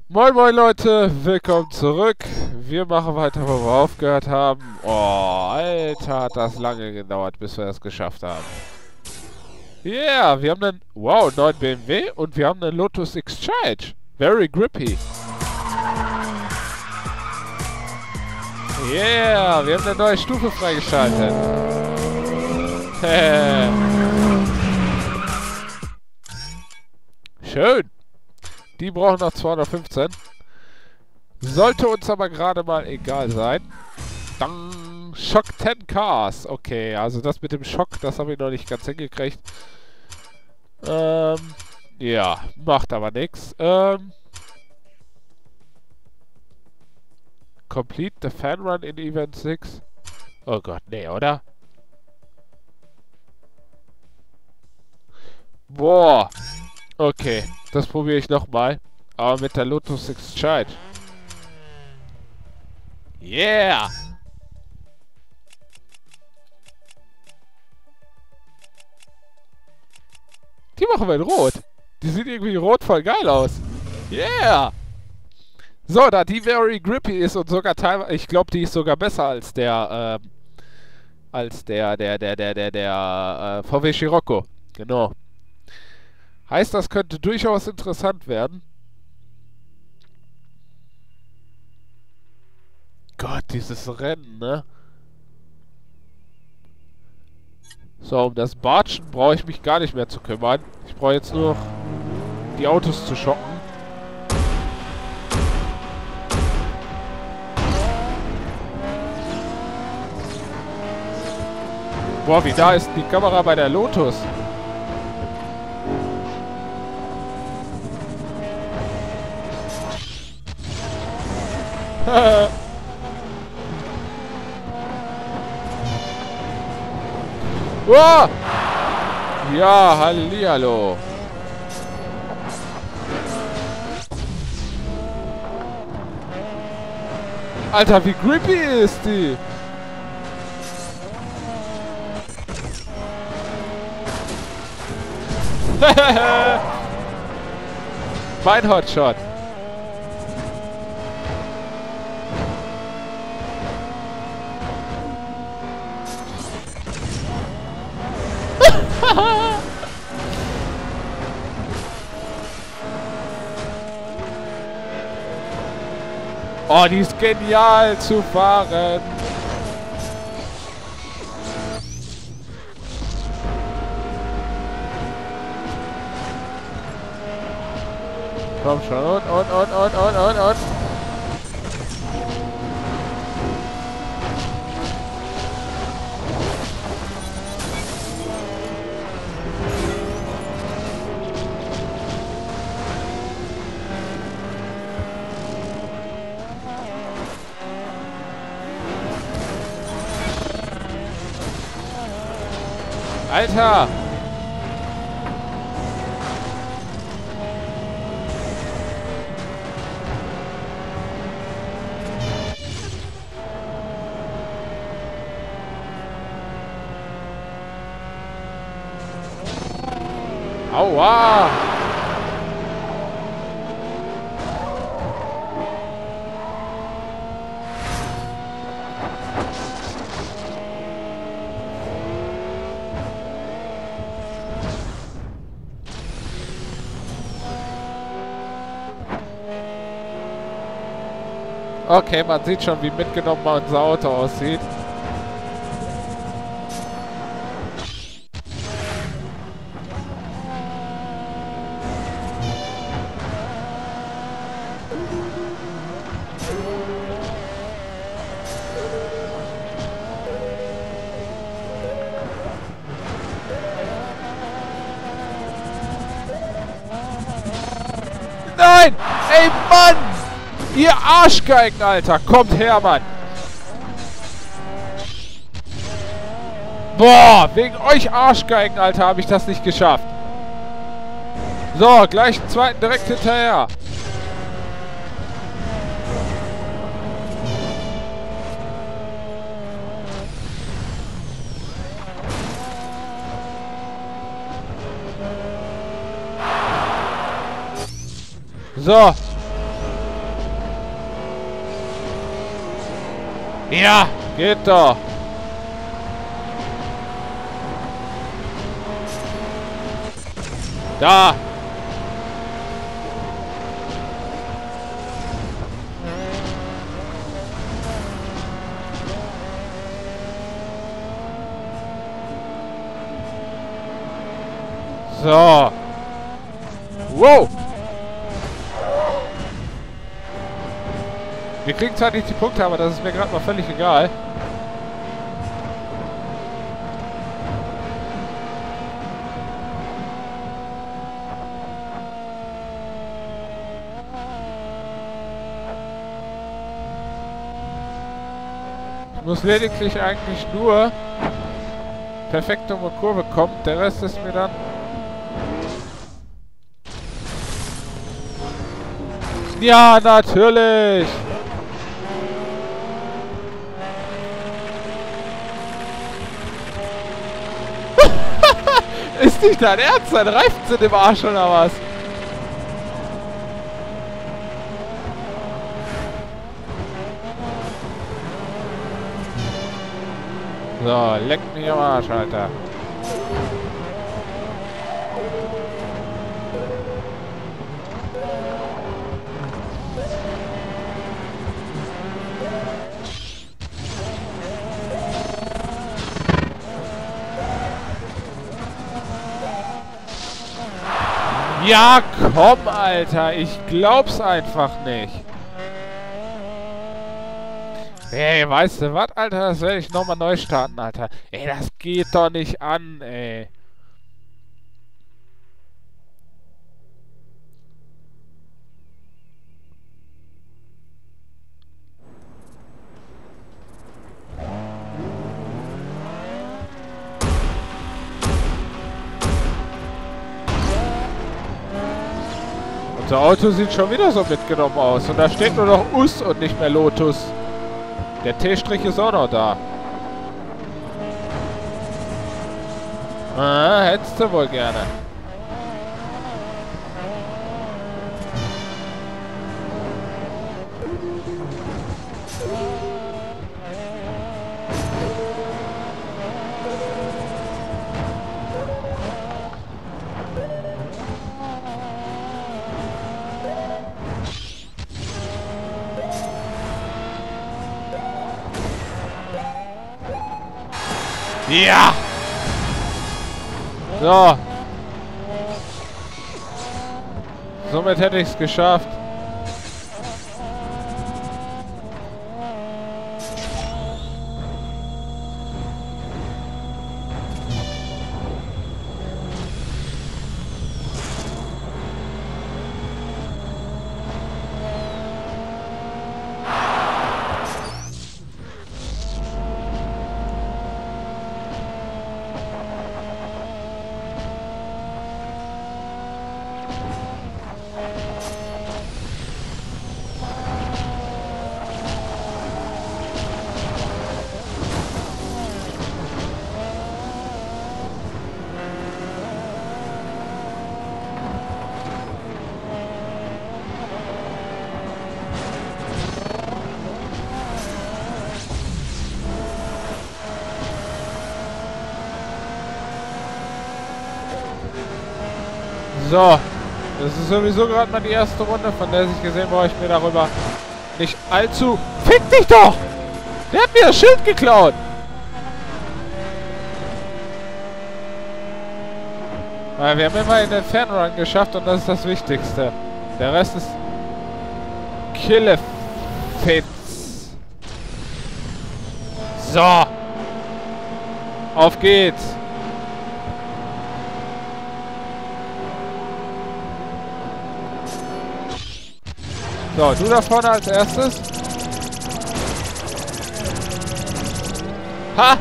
Moin moin Leute, willkommen zurück. Wir machen weiter, wo wir aufgehört haben. Oh, Alter, hat das lange gedauert, bis wir das geschafft haben. Yeah, wir haben einen, wow, neuen BMW und wir haben einen Lotus Exchange. Very grippy. Yeah, wir haben eine neue Stufe freigeschaltet. Schön. Die brauchen noch 215. Sollte uns aber gerade mal egal sein. Dang, Shock 10 Cars. Okay, also das mit dem Schock, das habe ich noch nicht ganz hingekriegt. Ja, macht aber nichts. Complete the fan run in Event 6. Oh Gott, nee, oder? Boah. Okay, das probiere ich nochmal. Aber mit der Lotus Exchange. Yeah! Die machen wir in Rot. Die sieht irgendwie rot voll geil aus. Yeah! So, da die very grippy ist und sogar teilweise, ich glaube, die ist sogar besser als der, VW Scirocco. Genau. Heißt, das könnte durchaus interessant werden. Gott, dieses Rennen, ne? So, um das Batschen brauche ich mich gar nicht mehr zu kümmern. Ich brauche jetzt nur noch die Autos zu schocken. Boah, wie da ist die Kamera bei der Lotus? Oh! Ja, hallihallo. Alter, wie grippy ist die? Mein Hotshot. Oh, die ist genial zu fahren. Komm schon, und. Alter! Aua! Okay, man sieht schon, wie mitgenommen unser Auto aussieht. Nein! Ey, Mann! Ihr Arschgeigen, Alter! Kommt her, Mann! Boah! Wegen euch Arschgeigen, Alter, habe ich das nicht geschafft. So, gleich einen zweiten direkt hinterher. So. Ja, geht doch. Da. So. Wow. Wir kriegen zwar nicht die Punkte, aber das ist mir gerade mal völlig egal. Ich muss lediglich eigentlich nur perfekt um eine Kurve kommen. Der Rest ist mir dann... Ja, natürlich! Ist nicht dein Ernst? Dein Reifen sind im Arsch oder was? So, leck mich am Arsch, Alter. Ja, komm, Alter. Ich glaub's einfach nicht. Ey, weißt du was, Alter? Das werde ich nochmal neu starten, Alter. Ey, das geht doch nicht an, ey. Unser Auto sieht schon wieder so mitgenommen aus. Und da steht nur noch US und nicht mehr Lotus. Der T-Strich ist auch noch da. Ah, hättest du wohl gerne. Ja! So. Somit hätte ich es geschafft. So, das ist sowieso gerade mal die erste Runde, von der ich gesehen brauche ich mir darüber nicht allzu... Fick dich doch! Der hat mir das Schild geklaut! Aber wir haben immerhin den Fernrun geschafft und das ist das Wichtigste. Der Rest ist... Killefitz. So! Auf geht's! So, du da vorne als erstes. Ha!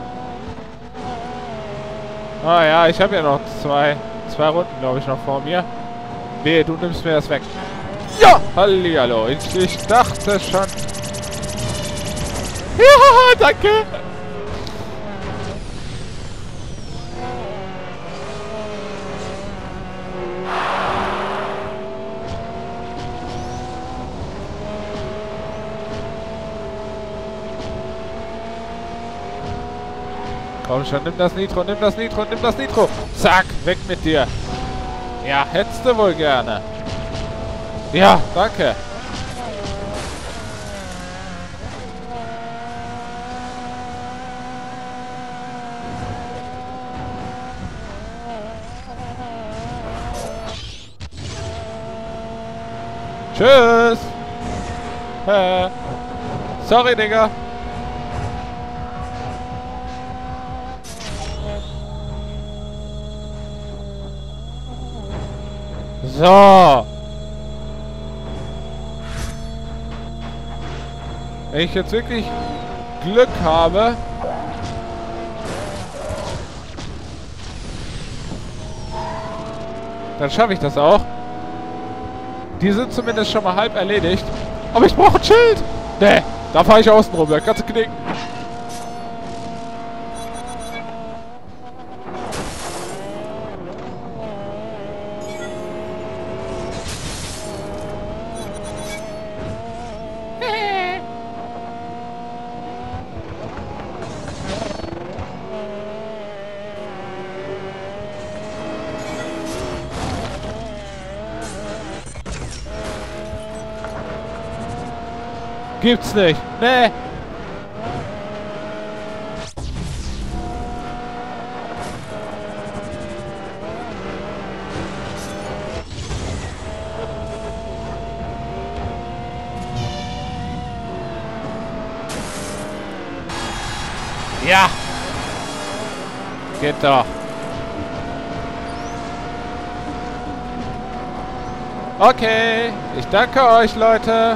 Ah ja, ich habe ja noch zwei Runden, glaube ich, noch vor mir. Wehe, du nimmst mir das weg. Ja! Hallihallo. Ich dachte schon. Ja, danke. Komm schon, nimm das Nitro, nimm das Nitro, nimm das Nitro. Zack, weg mit dir. Ja, hättest du wohl gerne. Ja, danke. Tschüss. Sorry, Digga. So. Wenn ich jetzt wirklich Glück habe, dann schaffe ich das auch. Die sind zumindest schon mal halb erledigt. Aber ich brauche ein Schild. Nee, da fahre ich außen rum. Da kannst du knicken. Gibt's nicht. Nee. Ja. Geht doch. Okay. Ich danke euch, Leute.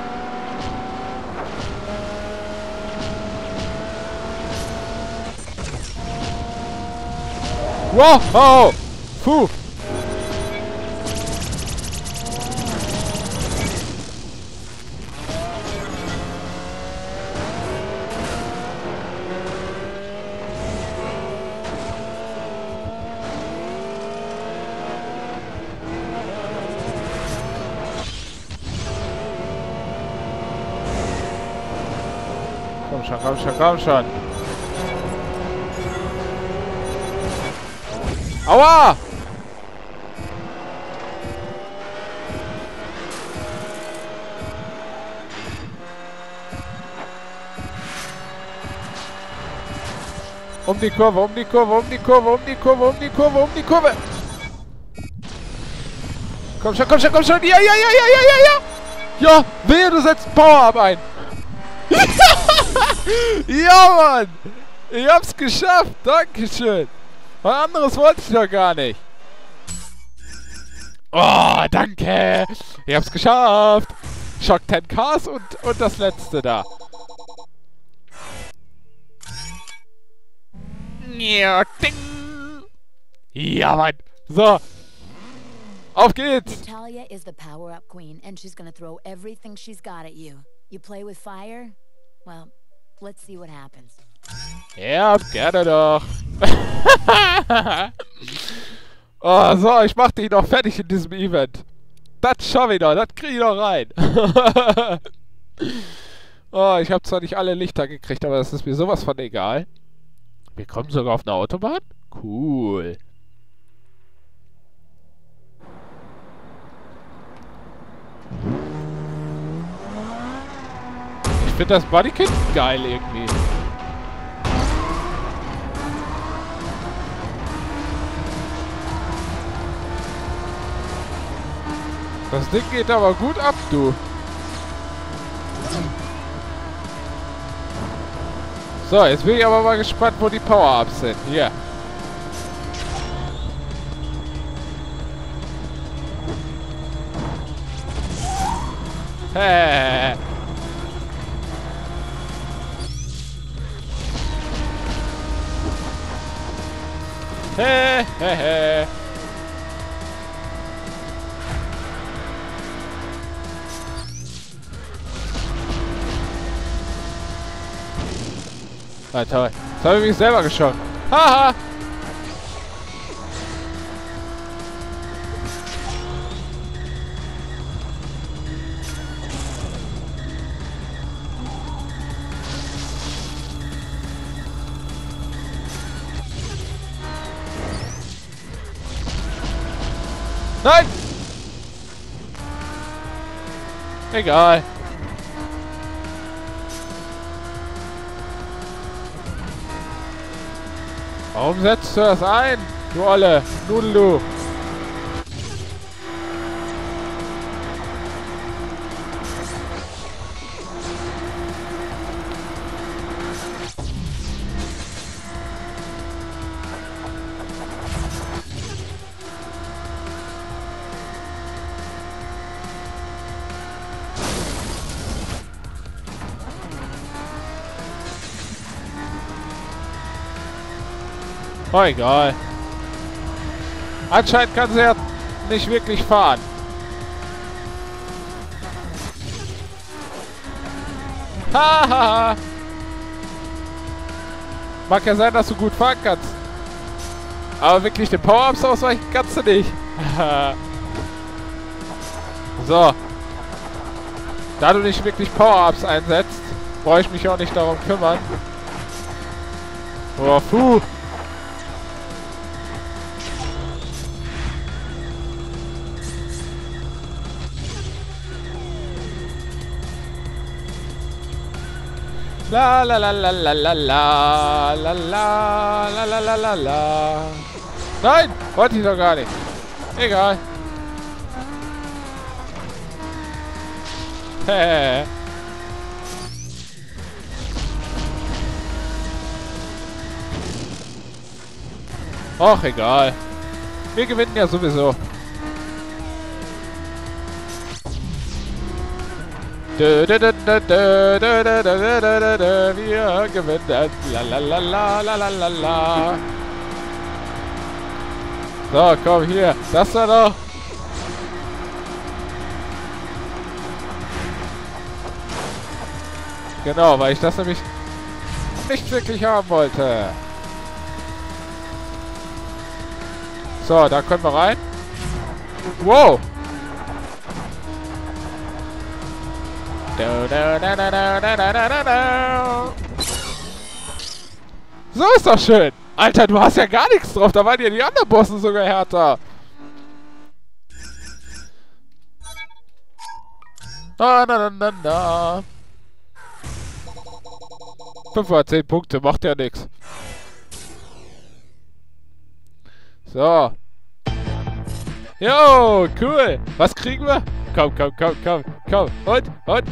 Wow! Oh, puh! Komm schon, komm schon, komm schon! Aua! Um die Kurve, um die Kurve, um die Kurve, um die Kurve, um die Kurve, um die Kurve! Komm schon, komm schon, komm schon! Ja, ja, ja, ja, ja, ja, ja! Ja, wehe, du setzt Power-Up ein! Ja, Mann! Ich hab's geschafft! Dankeschön! Was anderes wollte ich doch gar nicht. Oh, danke. Ich hab's geschafft. Shock 10Ks und das letzte da. Ja, ding. Ja, Mann. So. Auf geht's. Natalia is the power-up queen and she's gonna throw everything she's got at you. You play with fire? Well, let's see what happens. Ja, gerne doch. Oh, so, ich mach dich noch fertig in diesem Event. Das schaffe ich noch, das kriege ich noch rein. Oh, ich habe zwar nicht alle Lichter gekriegt, aber das ist mir sowas von egal. Wir kommen sogar auf eine Autobahn? Cool. Ich finde das Bodykit geil irgendwie. Das Ding geht aber gut ab, du. So, jetzt bin ich aber mal gespannt, wo die Power-Ups sind. Hier. Hä? Hä? Ah, toll. Jetzt habe ich mich selber geschossen. Haha! Nein! Egal. Warum setzt du das ein, du Olle Nudel, du? Oh, egal. Anscheinend kann sie ja nicht wirklich fahren. Hahaha. Mag ja sein, dass du gut fahren kannst. Aber wirklich den Power-Ups ausweichen kannst du nicht. So. Da du nicht wirklich Power-Ups einsetzt, brauche ich mich auch nicht darum kümmern. Oh, puh. La la la la la la la la la la la la la la. Nein! Wollte ich doch gar nicht. Egal. Hä? Och, egal. Wir gewinnen ja sowieso. Wir gewinnen. La. So, komm hier. Das da noch. Genau, weil ich das nämlich nicht wirklich haben wollte. So, da können wir rein. Wow. So ist doch schön. Alter, du hast ja gar nichts drauf. Da waren ja die anderen Bossen sogar härter. Na. 5 oder 10 Punkte, macht ja nichts. So. Jo, cool. Was kriegen wir? Komm. Und.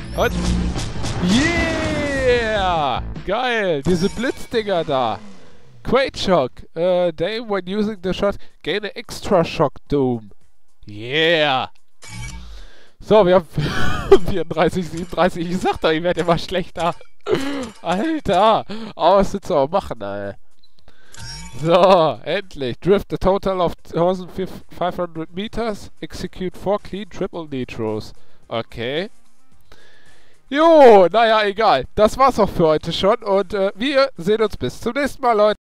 Yeah! Geil. Diese Blitzdinger da. Quake Shock. They, when using the shot, gain an extra shock doom. Yeah! So, wir haben 34, 37. Ich sag doch, ich werde immer schlechter. Alter. Aber was willst du auch machen, ey? So, endlich. Drift a total of 1500 meters. Execute 4 clean triple nitros. Okay. Jo, naja, egal. Das war's auch für heute schon. Und wir sehen uns bis zum nächsten Mal, Leute.